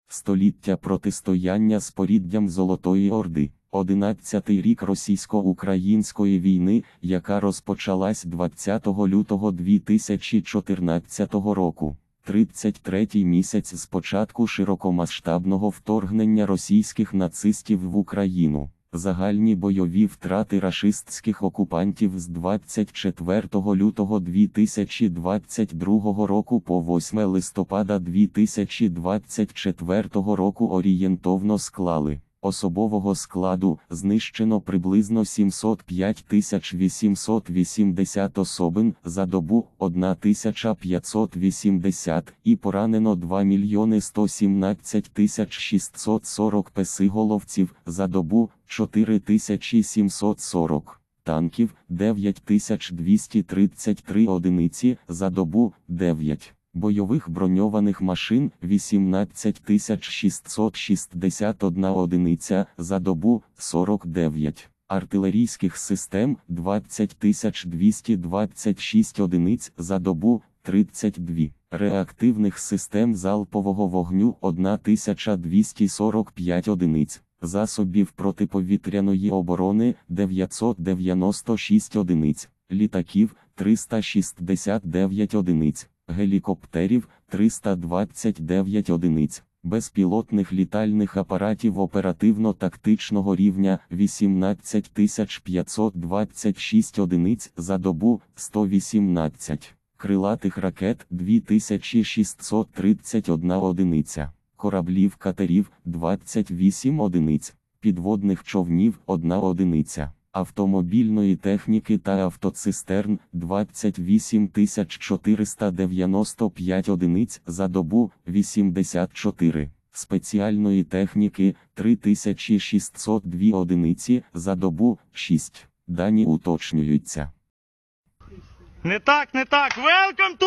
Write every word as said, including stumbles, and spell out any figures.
Століття протистояння з поріддям Золотої Орди. Одинадцятий рік російсько-української війни, яка розпочалась двадцятого лютого дві тисячі чотирнадцятого року. тридцять третій місяць з початку широкомасштабного вторгнення російських нацистів в Україну. Загальні бойові втрати рашистських окупантів з двадцять четвертого лютого дві тисячі двадцять другого року по восьме листопада дві тисячі двадцять четвертого року орієнтовно склали: особового складу знищено приблизно сімсот п'ять тисяч вісімсот вісімдесят особин за добу, тисяча п'ятсот вісімдесят, і поранено два мільйони сто сімнадцять тисяч шістсот сорок песиголовців за добу, чотири тисячі сімсот сорок, танків дев'ять тисяч двісті тридцять три одиниці за добу, дев'ять. Бойових броньованих машин вісімнадцять тисяч шістсот шістдесят одна одиниця за добу, сорок дев'ять. Артилерійських систем двадцять тисяч двісті двадцять шість одиниць за добу, тридцять дві. Реактивних систем залпового вогню тисяча двісті сорок п'ять одиниць. Засобів протиповітряної оборони дев'ятсот дев'яносто шість одиниць. Літаків триста шістдесят дев'ять одиниць. Гелікоптерів триста двадцять дев'ять одиниць, безпілотних літальних апаратів оперативно-тактичного рівня вісімнадцять тисяч п'ятсот двадцять шість одиниць за добу, сто вісімнадцять, крилатих ракет дві тисячі шістсот тридцять одна одиниця, кораблів-катерів двадцять вісім одиниць, підводних човнів одна одиниця. Автомобільної техніки та автоцистерн двадцять вісім тисяч чотириста дев'яносто п'ять одиниць за добу, вісімдесят чотири. Спеціальної техніки три тисячі шістсот дві одиниці за добу, шість. Дані уточнюються. Не так, не так. Welcome